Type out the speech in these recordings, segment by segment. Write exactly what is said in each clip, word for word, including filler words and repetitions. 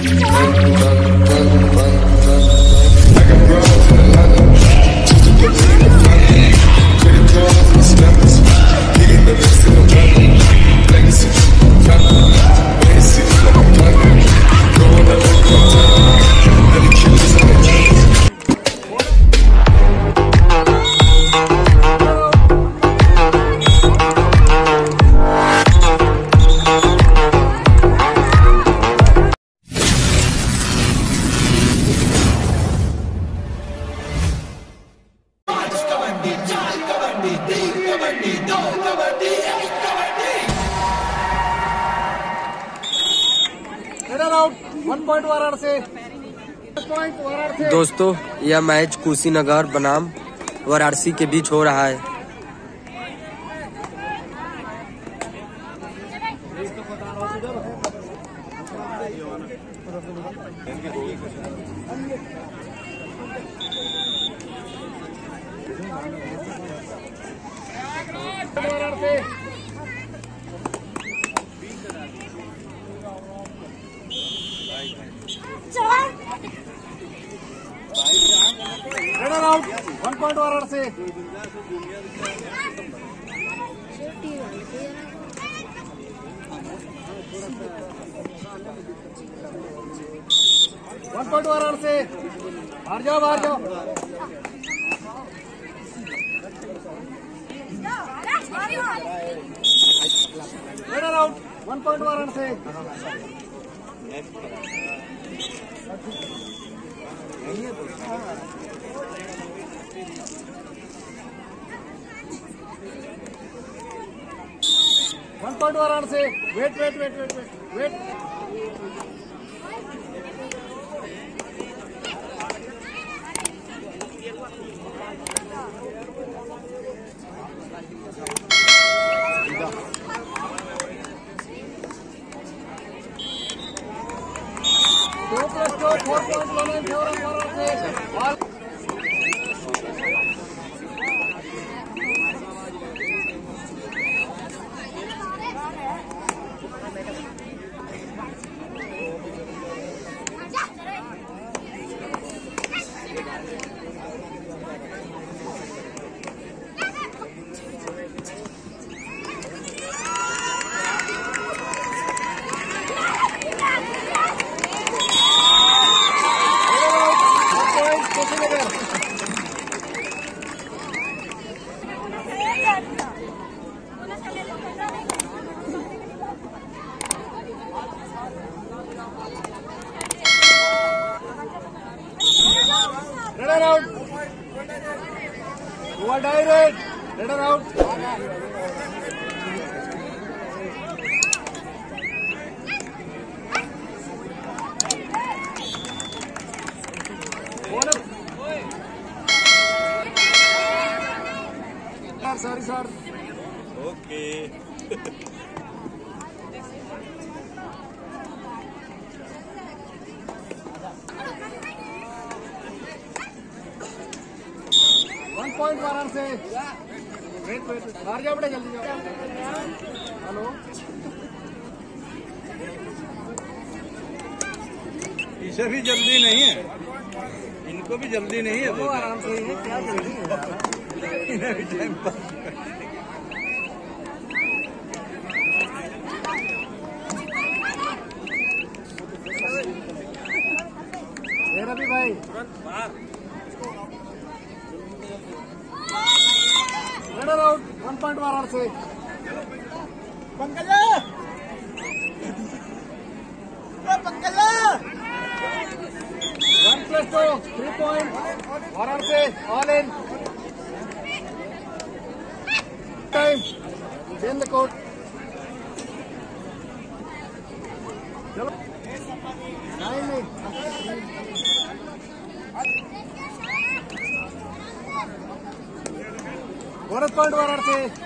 दोस्तों, यह मैच कुशीनगर बनाम वाराणसी के बीच हो रहा है। One point Varanasi. One point Varanasi. बाहर जाओ, बाहर जाओ। One point Varanasi. One point Varanasi. Wait wait wait wait wait wait two plus two four point one in favour of Varanasi. Runner out. You are direct. Runner out. Sorry, sir. Okay. One point Varanasi. Wait wait बाहर जाओ बेटा, जल्दी जाओ। Hello, इसे भी जल्दी नहीं है, इनको भी जल्दी नहीं है। वो आराम से ही है, क्या जल्दी है? इन्हें भी टाइम पास। रवि भाई runner out. One point Varanasi. Pankaj Pankaj one plus two three point Varanasi. All in time in the court. चलो टाइम नहीं। वन पॉइंट वाराणसी।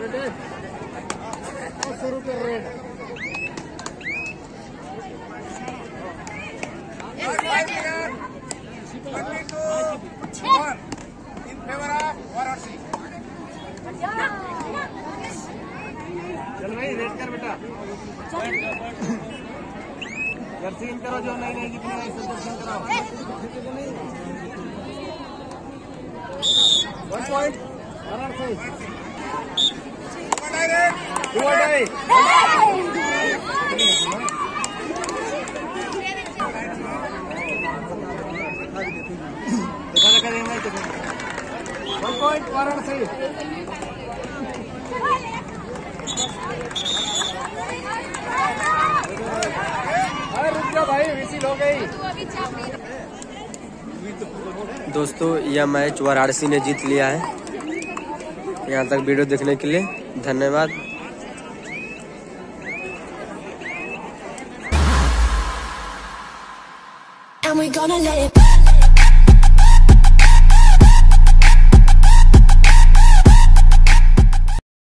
सौ रुपये रेट चल भाई रेट कर बेटा दर्शन करो जो नहीं नहीं जितने ऐसे दर्शन कराओ वन पॉइंट वाराणसी टू अढ़ाई देखा देखा देंगे वन पॉइंट वाराणसी भाई विसिल हो गई। दोस्तों यह मैच वाराणसी ने जीत लिया है। यहाँ तक वीडियो देखने के लिए धन्यवाद। And we're gonna let it